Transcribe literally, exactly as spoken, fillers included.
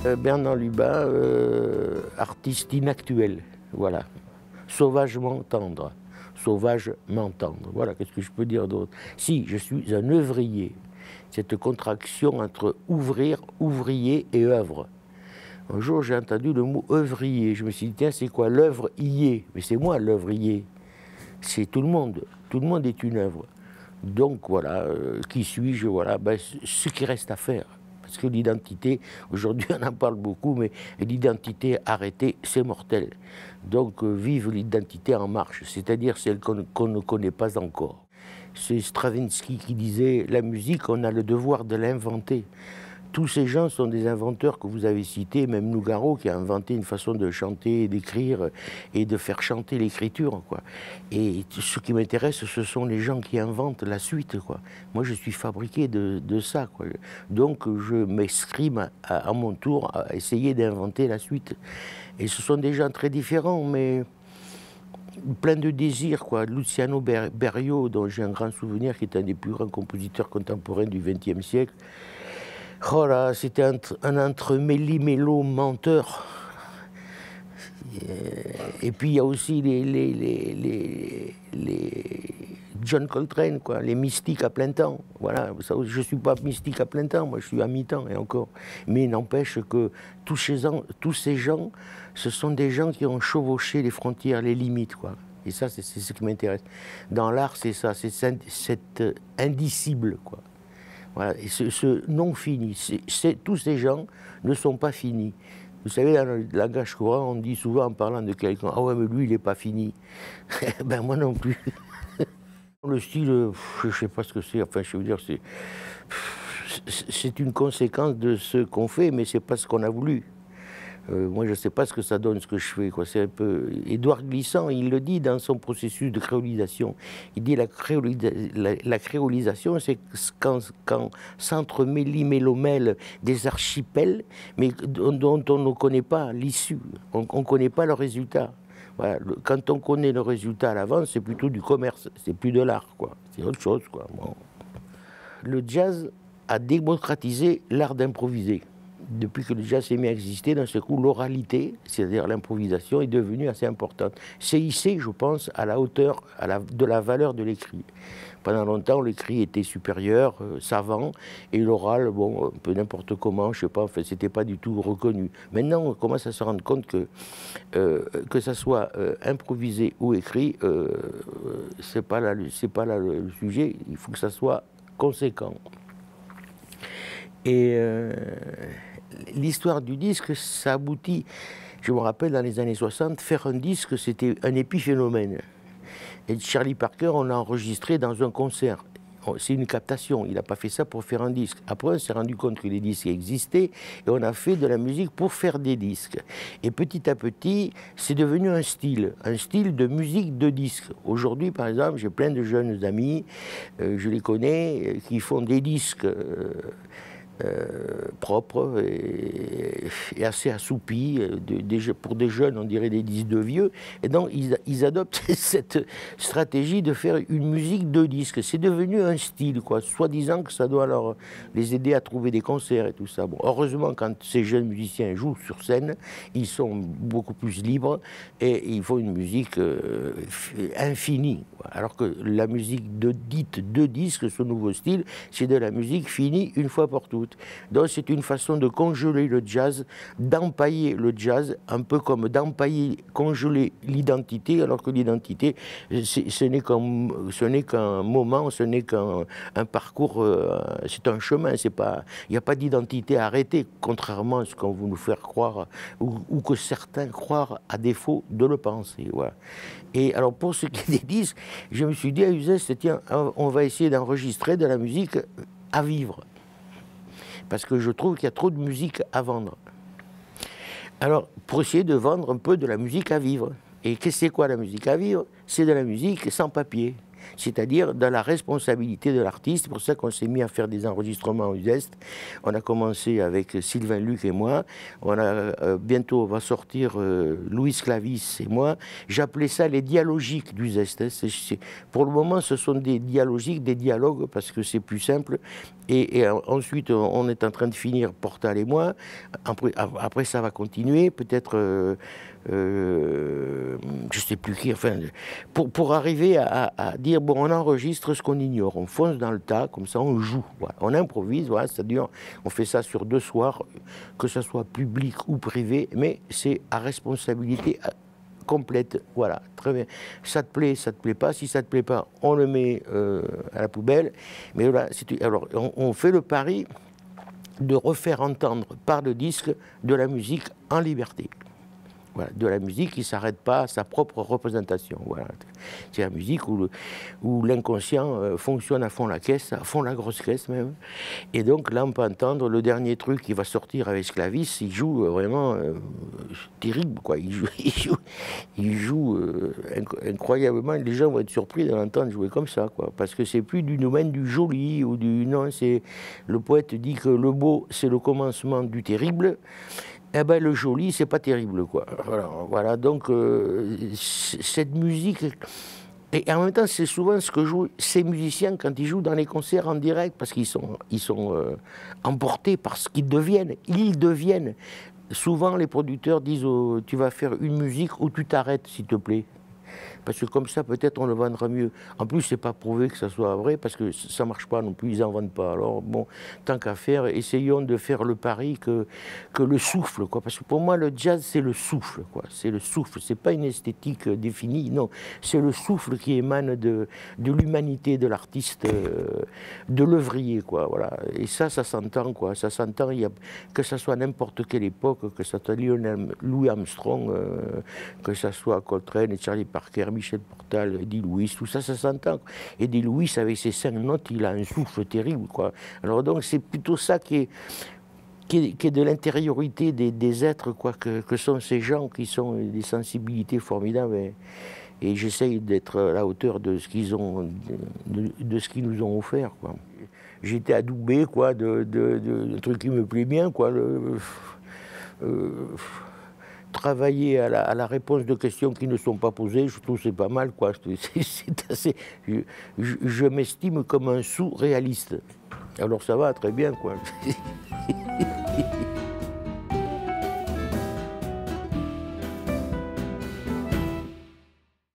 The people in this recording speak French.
euh, Bernard Lubin, euh, artiste inactuel, voilà. Sauvagement tendre, sauvagement tendre, voilà, qu'est-ce que je peux dire d'autre? Si, je suis un œuvrier, cette contraction entre ouvrir, ouvrier et œuvre. Un jour, j'ai entendu le mot œuvrier, je me suis dit, tiens, c'est quoi l'œuvre y est? Mais c'est moi l'œuvrier, c'est tout le monde, tout le monde est une œuvre. Donc voilà, euh, qui suis-je, voilà, ben, ce qui reste à faire. Parce que l'identité, aujourd'hui on en parle beaucoup, mais l'identité arrêtée, c'est mortel. Donc euh, vive l'identité en marche, c'est-à-dire celle qu'on qu'on ne connaît pas encore. C'est Stravinsky qui disait, la musique, on a le devoir de l'inventer. Tous ces gens sont des inventeurs que vous avez cités, même Nougaro qui a inventé une façon de chanter, d'écrire et de faire chanter l'écriture, quoi. Et ce qui m'intéresse, ce sont les gens qui inventent la suite, quoi. Moi, je suis fabriqué de, de ça, quoi. Donc, je m'escrime à, à mon tour à essayer d'inventer la suite. Et ce sont des gens très différents, mais plein de désirs, quoi. Luciano Berio, dont j'ai un grand souvenir, qui est un des plus grands compositeurs contemporains du vingtième siècle. Oh là, c'était un, un entremêlé-mélo menteur. Et puis il y a aussi les, les, les, les, les John Coltrane, quoi, les mystiques à plein temps. Voilà, ça, je ne suis pas mystique à plein temps, moi je suis à mi-temps et encore. Mais il n'empêche que tous ces, gens, tous ces gens, ce sont des gens qui ont chevauché les frontières, les limites, quoi. Et ça, c'est ce qui m'intéresse. Dans l'art, c'est ça, c'est cette indicible, quoi. Voilà, et ce, ce non fini, c'est, c'est, tous ces gens ne sont pas finis. Vous savez, dans le langage courant, on dit souvent en parlant de quelqu'un, ah ouais, mais lui, il n'est pas fini. Ben moi non plus. Le style, je ne sais pas ce que c'est, enfin, je veux dire, c'est, c'est une conséquence de ce qu'on fait, mais c'est pas ce qu'on a voulu. Euh, moi, je ne sais pas ce que ça donne, ce que je fais, quoi. C'est un peu... Édouard Glissant, il le dit dans son processus de créolisation. Il dit la, créolisa... la, la créolisation, c'est quand, quand s'entremêlent des archipels, mais dont on ne connaît pas l'issue, on ne connaît pas le résultat. Voilà. Quand on connaît le résultat à l'avance, c'est plutôt du commerce, c'est plus de l'art, quoi. C'est autre chose, quoi. Bon. Le jazz a démocratisé l'art d'improviser. Depuis que le jazz s'est mis à exister, d'un seul coup, l'oralité, c'est-à-dire l'improvisation, est devenue assez importante. C'est hissé, je pense, à la hauteur à la, de la valeur de l'écrit. Pendant longtemps, l'écrit était supérieur, euh, savant, et l'oral, bon, un peu n'importe comment, je sais pas, enfin, c'était pas du tout reconnu. Maintenant, on commence à se rendre compte que, euh, que ça soit euh, improvisé ou écrit, euh, c'est pas là, c'est pas là le, le sujet, il faut que ça soit conséquent. Et euh, l'histoire du disque, ça aboutit, je me rappelle dans les années soixante, faire un disque, c'était un épiphénomène. Et Charlie Parker, on l'a enregistré dans un concert. C'est une captation, il n'a pas fait ça pour faire un disque. Après, on s'est rendu compte que les disques existaient et on a fait de la musique pour faire des disques. Et petit à petit, c'est devenu un style, un style de musique de disque. Aujourd'hui, par exemple, j'ai plein de jeunes amis, euh, je les connais, euh, qui font des disques euh, Euh, propre et, et assez assoupi. De, de, pour des jeunes, on dirait des disques de vieux. Et donc, ils, ils adoptent cette stratégie de faire une musique de disque. C'est devenu un style, quoi. Soi-disant que ça doit leur, les aider à trouver des concerts et tout ça. Bon, heureusement, quand ces jeunes musiciens jouent sur scène, ils sont beaucoup plus libres et ils font une musique euh, infinie. Quoi. Alors que la musique de, dite de disque, ce nouveau style, c'est de la musique finie une fois pour toutes. Donc c'est une façon de congeler le jazz, d'empailler le jazz, un peu comme d'empailler, congeler l'identité, alors que l'identité, ce n'est qu'un, ce n'est qu'un moment, ce n'est qu'un un parcours, euh, c'est un chemin, c'est pas, il n'y a pas d'identité arrêtée, contrairement à ce qu'on veut nous faire croire, ou, ou que certains croient à défaut de le penser. Voilà. Et alors pour ce qui est des disques, je me suis dit à Uzès, tiens, on va essayer d'enregistrer de la musique à vivre. Parce que je trouve qu'il y a trop de musique à vendre. Alors, pour essayer de vendre un peu de la musique à vivre. Et qu'est-ce que c'est quoi la musique à vivre? C'est de la musique sans papier. c'est-à-dire dans la responsabilité de l'artiste. C'est pour ça qu'on s'est mis à faire des enregistrements au Zest. On a commencé avec Sylvain Luc et moi. On a, euh, bientôt, on va sortir euh, Louis Clavis et moi. J'appelais ça les dialogiques du Zest. Hein. C'est, c'est, pour le moment, ce sont des dialogiques, des dialogues, parce que c'est plus simple. Et, et ensuite, on est en train de finir Portal et moi. Après, après ça va continuer. Peut-être... Euh, Euh, je ne sais plus qui, enfin, pour, pour arriver à, à dire, bon, on enregistre ce qu'on ignore, on fonce dans le tas, comme ça on joue, voilà. On improvise, voilà, c'est-à-dire on fait ça sur deux soirs, que ce soit public ou privé, mais c'est à responsabilité complète, voilà, très bien. Ça te plaît, ça te plaît pas, si ça te plaît pas, on le met euh, à la poubelle, mais voilà, c'est, alors on, on fait le pari de refaire entendre par le disque de la musique en liberté. Voilà, de la musique qui ne s'arrête pas à sa propre représentation. Voilà. C'est la musique où, le, où l'inconscient euh, fonctionne à fond la caisse, à fond la grosse caisse même. Et donc là, on peut entendre le dernier truc qui va sortir avec Sclavis, il joue euh, vraiment euh, terrible, quoi. Il joue, il joue, il joue euh, inc incroyablement. Les gens vont être surpris de l'entendre jouer comme ça, quoi. Parce que c'est plus du domaine du joli ou du... Non, c'est... Le poète dit que le beau, c'est le commencement du terrible. Eh ben, le joli, c'est pas terrible, quoi. Voilà, voilà donc euh, cette musique, et en même temps, c'est souvent ce que jouent ces musiciens quand ils jouent dans les concerts en direct, parce qu'ils sont, ils sont euh, emportés par ce qu'ils deviennent. Ils deviennent. Souvent, les producteurs disent oh, tu vas faire une musique où tu t'arrêtes, s'il te plaît. Parce que comme ça, peut-être, on le vendra mieux. En plus, c'est pas prouvé que ça soit vrai, parce que ça marche pas non plus, ils en vendent pas. Alors, bon, tant qu'à faire, essayons de faire le pari que, que le souffle, quoi. Parce que pour moi, le jazz, c'est le souffle, quoi. C'est le souffle, c'est pas une esthétique définie, non. C'est le souffle qui émane de, de l'humanité de l'artiste, euh, de l'œuvrier, quoi, voilà. Et ça, ça s'entend, quoi. Ça s'entend, il y a, que ça soit n'importe quelle époque, que ça soit Lionel, Louis Armstrong, euh, que ça soit Coltrane et Charlie Parker, Michel Portal, Eddie Louis, tout ça, ça s'entend. Eddie Louis, avec ses cinq notes, il a un souffle terrible, quoi. Alors donc, c'est plutôt ça qui est, qui est, qui est de l'intériorité des, des êtres, quoi, que, que sont ces gens qui sont des sensibilités formidables. Et, et j'essaye d'être à la hauteur de ce qu'ils ont, de, de ce qu'ils nous ont offert, quoi. J'étais adoubé, quoi, de, de, de, de trucs qui me plaît bien, quoi. Le, euh, travailler à la, à la réponse de questions qui ne sont pas posées, je trouve que c'est pas mal, quoi. C'est, c'est assez, je, je, je m'estime comme un sous-réaliste. Alors ça va très bien, quoi.